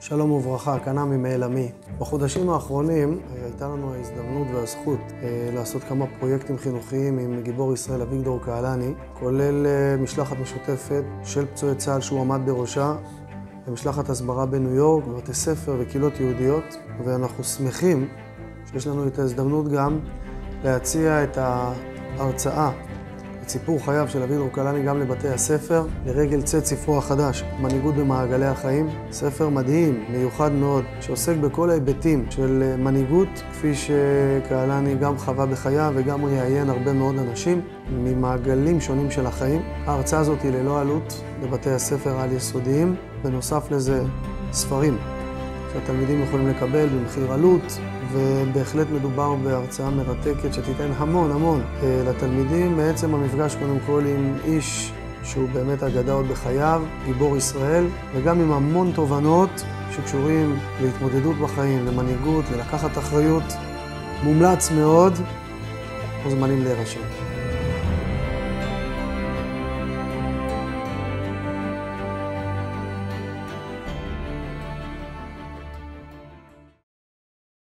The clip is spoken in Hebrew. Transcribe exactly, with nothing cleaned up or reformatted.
שלום וברכה, כנעמי מעילמי. בחודשים האחרונים הייתה לנו ההזדמנות והזכות לעשות כמה פרויקטים חינוכיים עם גיבור ישראל אביגדור קהלני, כולל משלחת משותפת של פצועי צה"ל שהוא עמד בראשה, ומשלחת הסברה בניו יורק, בבתי ספר וקהילות יהודיות, ואנחנו שמחים שיש לנו את ההזדמנות גם להציע את ההרצאה, את סיפור חייו של אביגדור קהלני גם לבתי הספר, לרגל צאת ספרו החדש, מנהיגות במעגלי החיים. ספר מדהים, מיוחד מאוד, שעוסק בכל ההיבטים של מנהיגות, כפי שקהלני גם חווה בחייו וגם ראיין הרבה מאוד אנשים ממעגלים שונים של החיים. ההרצאה הזאת היא ללא עלות לבתי הספר העל-יסודיים. בנוסף לזה, ספרים שהתלמידים יכולים לקבל במחיר עלות, ובהחלט מדובר בהרצאה מרתקת שתיתן המון המון לתלמידים. בעצם המפגש קודם כל עם איש שהוא באמת אגדה עוד בחייו, גיבור ישראל, וגם עם המון תובנות שקשורים להתמודדות בחיים, למנהיגות, ללקחת אחריות. מומלץ מאוד, מוזמנים להירשם.